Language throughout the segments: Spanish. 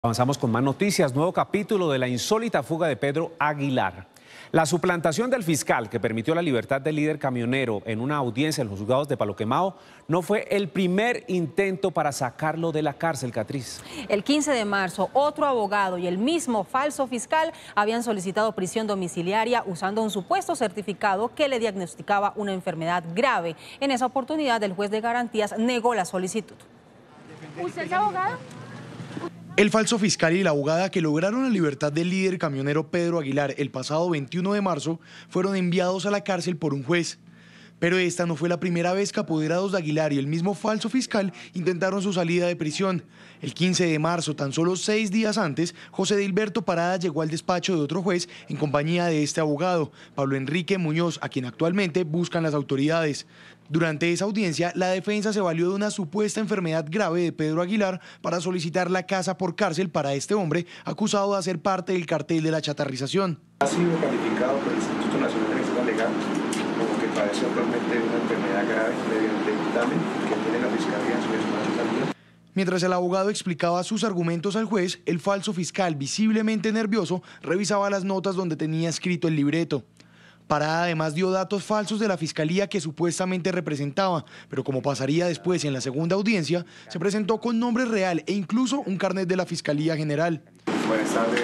Avanzamos con más noticias. Nuevo capítulo de la insólita fuga de Pedro Aguilar. La suplantación del fiscal que permitió la libertad del líder camionero en una audiencia en los juzgados de Palo Quemado no fue el primer intento para sacarlo de la cárcel, Catriz. El 15 de marzo, otro abogado y el mismo falso fiscal habían solicitado prisión domiciliaria usando un supuesto certificado que le diagnosticaba una enfermedad grave. En esa oportunidad, el juez de garantías negó la solicitud. ¿Usted es abogado? El falso fiscal y la abogada que lograron la libertad del líder camionero Pedro Aguilar el pasado 21 de marzo fueron enviados a la cárcel por un juez. Pero esta no fue la primera vez que apoderados de Aguilar y el mismo falso fiscal intentaron su salida de prisión. El 15 de marzo, tan solo 6 días antes, José Dilberto Parada llegó al despacho de otro juez en compañía de este abogado, Pablo Enrique Muñoz, a quien actualmente buscan las autoridades. Durante esa audiencia, la defensa se valió de una supuesta enfermedad grave de Pedro Aguilar para solicitar la casa por cárcel para este hombre acusado de hacer parte del cartel de la chatarrización. Ha sido calificado por el Instituto Nacional de Medicina Legal como que padece actualmente una enfermedad grave mediante dictamen que tiene la Fiscalía en su responsabilidad. Mientras el abogado explicaba sus argumentos al juez, el falso fiscal, visiblemente nervioso, revisaba las notas donde tenía escrito el libreto. Parada además dio datos falsos de la fiscalía que supuestamente representaba, pero como pasaría después en la segunda audiencia, se presentó con nombre real e incluso un carnet de la Fiscalía General. Buenas tardes,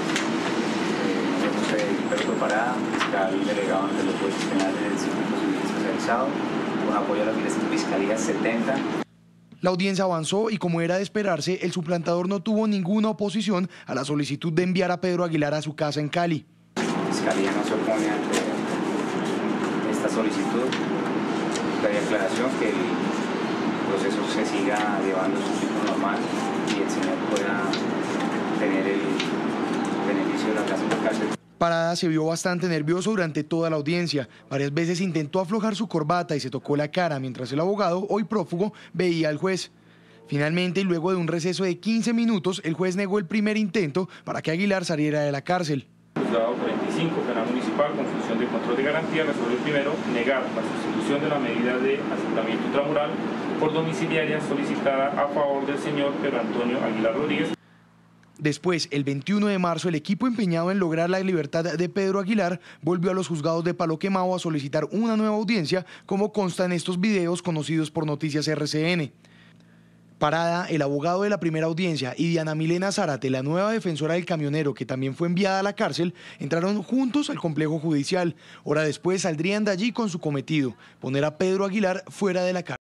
José Dilberto Parada, fiscal delegado ante los jueces penales del Circuito Civil Especializado, con apoyo a la Fiscalía 70. La audiencia avanzó y, como era de esperarse, el suplantador no tuvo ninguna oposición a la solicitud de enviar a Pedro Aguilar a su casa en Cali. La Fiscalía no se opone ante esta solicitud. Hay aclaración que el proceso se siga llevando su ciclo normal y el señor pueda tener el beneficio de la casa por cárcel. Parada se vio bastante nervioso durante toda la audiencia. Varias veces intentó aflojar su corbata y se tocó la cara mientras el abogado, hoy prófugo, veía al juez. Finalmente, y luego de un receso de 15 minutos, el juez negó el primer intento para que Aguilar saliera de la cárcel. Juzgado 45, Penal Municipal, con función de control de garantía, resolvió primero negar la sustitución de la medida de asentamiento intramural por domiciliaria solicitada a favor del señor Pedro Antonio Aguilar Rodríguez. Después, el 21 de marzo, el equipo empeñado en lograr la libertad de Pedro Aguilar volvió a los juzgados de Palo Quemado a solicitar una nueva audiencia, como consta en estos videos conocidos por Noticias RCN. Parada, el abogado de la primera audiencia, y Diana Milena Zárate, la nueva defensora del camionero que también fue enviada a la cárcel, entraron juntos al complejo judicial. Hora después saldrían de allí con su cometido: poner a Pedro Aguilar fuera de la cárcel.